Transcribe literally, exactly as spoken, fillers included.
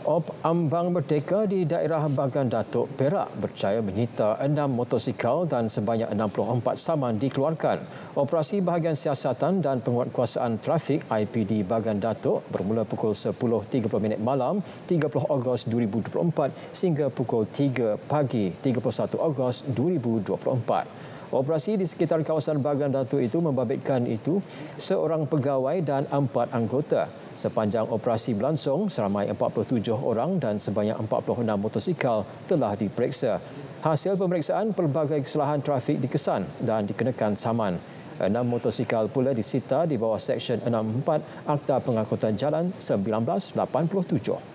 Op Ambang Merdeka di daerah Bagan Datuk, Perak berjaya menyita enam motosikal dan sebanyak enam puluh empat saman dikeluarkan. Operasi bahagian siasatan dan penguatkuasaan trafik I P D Bagan Datuk bermula pukul sepuluh tiga puluh minit malam tiga puluh Ogos dua ribu dua puluh empat sehingga pukul tiga pagi tiga puluh satu Ogos dua ribu dua puluh empat. Operasi di sekitar kawasan Bagan Datuk itu membabitkan itu seorang pegawai dan empat anggota. Sepanjang operasi berlangsung, seramai empat puluh tujuh orang dan sebanyak empat puluh enam motosikal telah diperiksa. Hasil pemeriksaan, pelbagai kesalahan trafik dikesan dan dikenakan saman. Enam motosikal pula disita di bawah Seksyen enam empat Akta Pengangkutan Jalan seribu sembilan ratus lapan puluh tujuh.